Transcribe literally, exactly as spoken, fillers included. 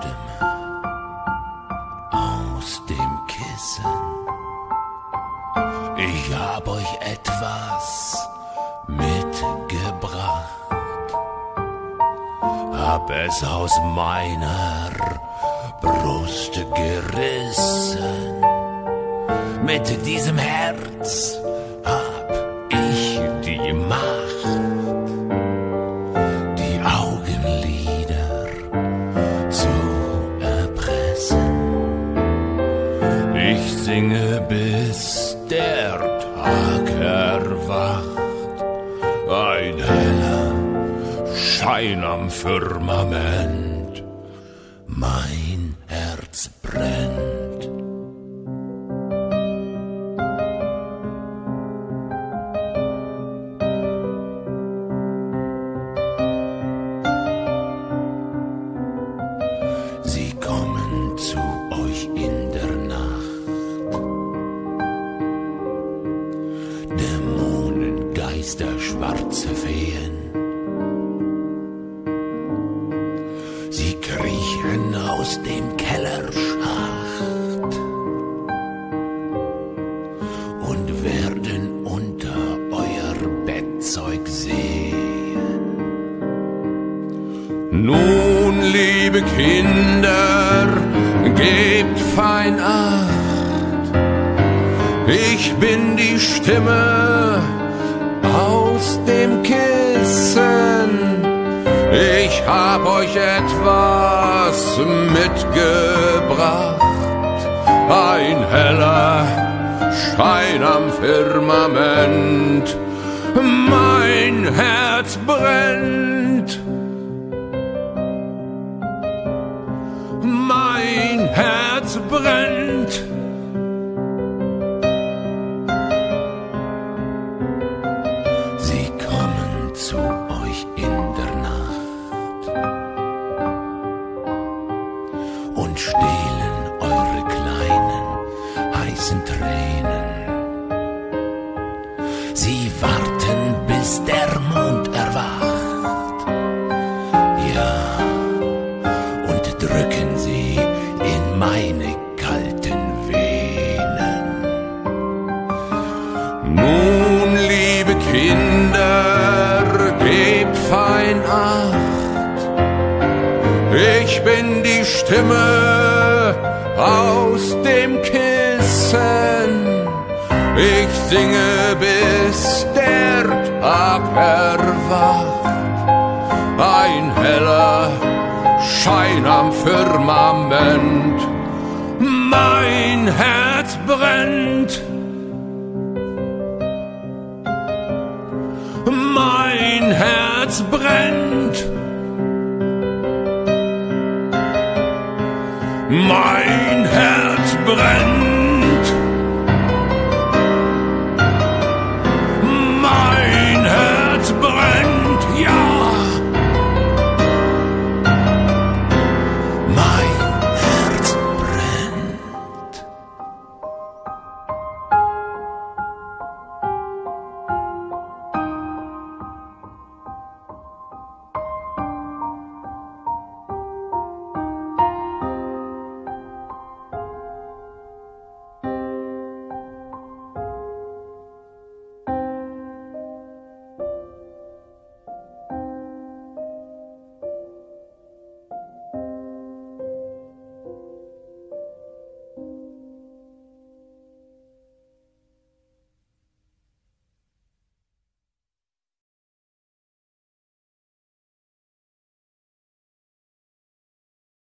Stimme aus dem Kissen. Ich hab euch etwas mitgebracht, hab es aus meiner Brust gerissen. Mit diesem Herz hab ich die Macht, die Augenlider zu erpressen. Ich singe, bis der Tag erwacht, ein heller Schein am Firmament, mein Herz brennt. Sie kommen zu euch in der Nacht, Dämonen, Geister, schwarze Feen. Sie kriechen aus dem Kellerschacht und werden unter euer Bettzeug sehen. Nun, liebe Kinder, gebt fein Acht, ich bin die Stimme aus dem Kissen. Ich hab euch etwas mitgebracht, ein heller Schein am Firmament, mein Herz brennt. Mein Herz brennt. Sie kommen zu euch in der Nacht und stehlen eure kleinen, heißen Tränen. Sie warten, bis der Mond erwacht, ja, und drücken sie in meine kalten Venen. Nun, liebe Kinder, gebt fein Acht, ich bin die Stimme aus dem Kissen. Ich singe, bis der Tag erwacht, ein heller Schein am Firmament, mein Herz brennt. Mein Herz brennt. Mein Herz brennt.